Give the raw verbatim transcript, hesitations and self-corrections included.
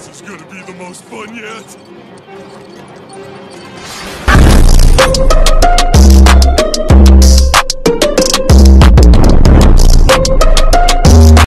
This is gonna be the most fun yet.